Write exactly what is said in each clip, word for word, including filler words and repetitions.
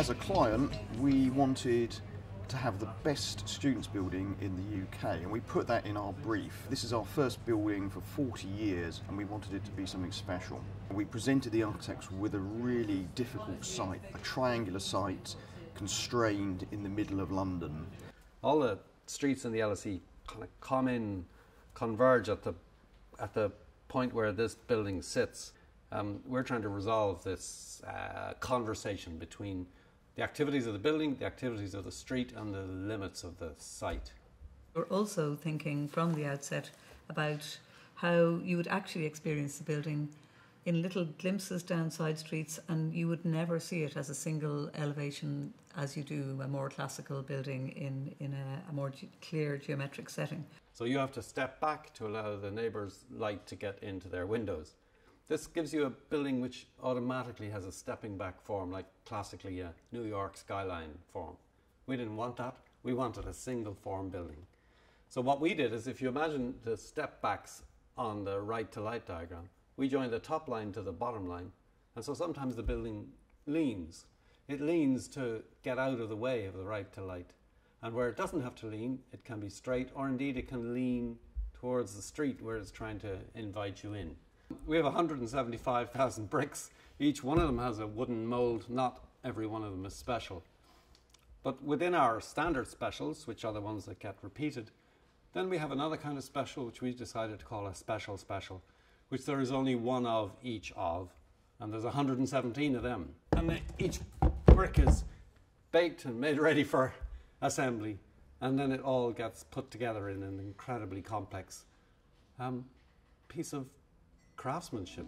As a client, we wanted to have the best students building in the U K, and we put that in our brief. This is our first building for forty years, and we wanted it to be something special. We presented the architects with a really difficult site, a triangular site constrained in the middle of London. All the streets in the L S E kind of come in, converge at the at the point where this building sits. Um, we're trying to resolve this uh, conversation between the activities of the building, the activities of the street, and the limits of the site. We're also thinking from the outset about how you would actually experience the building in little glimpses down side streets, and you would never see it as a single elevation as you do a more classical building in, in a, a more ge- clear geometric setting. So you have to step back to allow the neighbours' light to get into their windows. This gives you a building which automatically has a stepping back form, like classically a New York skyline form. We didn't want that. We wanted a single form building. So what we did is, if you imagine the step backs on the right to light diagram, we joined the top line to the bottom line. And so sometimes the building leans. It leans to get out of the way of the right to light. And where it doesn't have to lean, it can be straight, or indeed it can lean towards the street where it's trying to invite you in. We have one hundred seventy-five thousand bricks. Each one of them has a wooden mould. Not every one of them is special. But within our standard specials, which are the ones that get repeated, then we have another kind of special which we decided to call a special special, which there is only one of each of, and there's one hundred seventeen of them. And each brick is baked and made ready for assembly, and then it all gets put together in an incredibly complex um, piece of craftsmanship.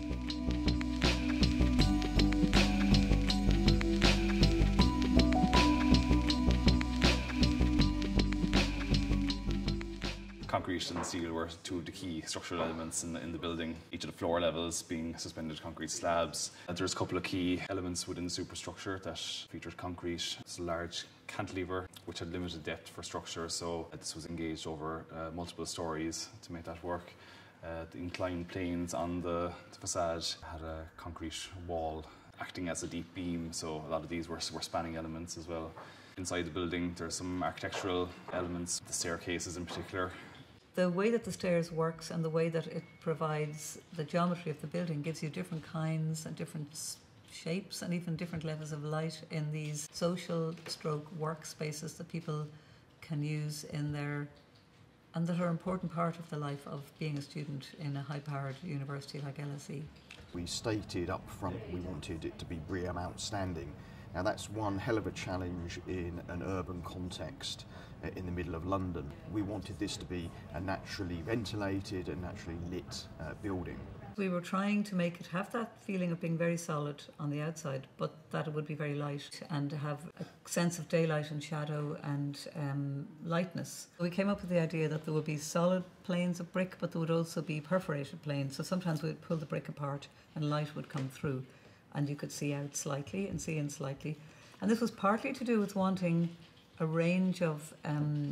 Concrete and steel were two of the key structural elements in the, in the building, each of the floor levels being suspended concrete slabs. And there's a couple of key elements within the superstructure that featured concrete. It's a large cantilever which had limited depth for structure, so this was engaged over uh, multiple stories to make that work. Uh, the inclined planes on the, the facade had a concrete wall acting as a deep beam, so a lot of these were, were spanning elements as well. Inside the building there's some architectural elements, the staircases in particular. The way that the stairs works and the way that it provides the geometry of the building gives you different kinds and different shapes and even different levels of light in these social stroke workspaces that people can use in their, and that are an important part of the life of being a student in a high-powered university like L S E. We stated up front we wanted it to be BREEAM outstanding. Now that's one hell of a challenge in an urban context uh, in the middle of London. We wanted this to be a naturally ventilated and naturally lit uh, building. We were trying to make it have that feeling of being very solid on the outside, but that it would be very light and have a sense of daylight and shadow and um, lightness. We came up with the idea that there would be solid planes of brick, but there would also be perforated planes. So sometimes we'd pull the brick apart and light would come through, and you could see out slightly and see in slightly. And this was partly to do with wanting a range of um,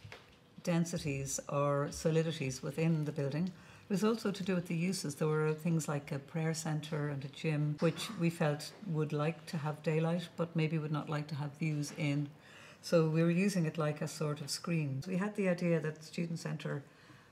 densities or solidities within the It was also to do with the uses. There were things like a prayer centre and a gym, which we felt would like to have daylight, but maybe would not like to have views in. So we were using it like a sort of screen. We had the idea that the student centre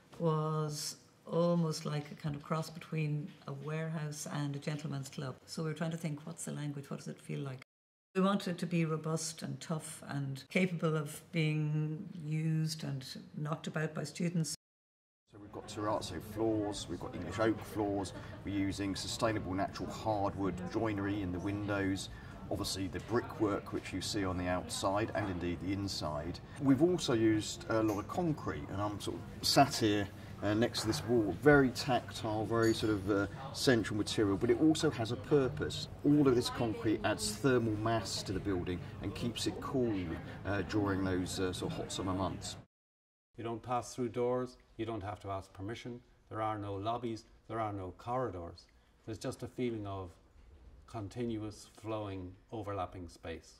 was almost like a kind of cross between a warehouse and a gentleman's club. So we were trying to think, what's the language? What does it feel like? We wanted it to be robust and tough and capable of being used and knocked about by students. So we've got terrazzo floors, we've got English oak floors, we're using sustainable natural hardwood joinery in the windows, obviously the brickwork which you see on the outside and indeed the inside. We've also used a lot of concrete, and I'm sort of sat here uh, next to this wall, very tactile, very sort of uh, central material, but it also has a purpose. All of this concrete adds thermal mass to the building and keeps it cool uh, during those uh, sort of hot summer months. You don't pass through doors, you don't have to ask permission, there are no lobbies, there are no corridors. There's just a feeling of continuous, flowing, overlapping space.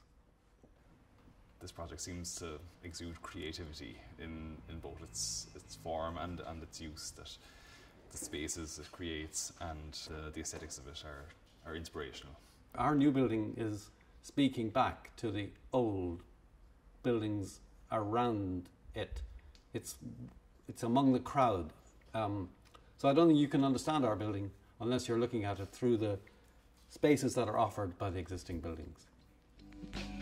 This project seems to exude creativity in, in both its, its form and, and its use, that the spaces it creates and uh, the aesthetics of it are, are inspirational. Our new building is speaking back to the old buildings around it. It's it's among the crowd. Um, so I don't think you can understand our building unless you're looking at it through the spaces that are offered by the existing buildings.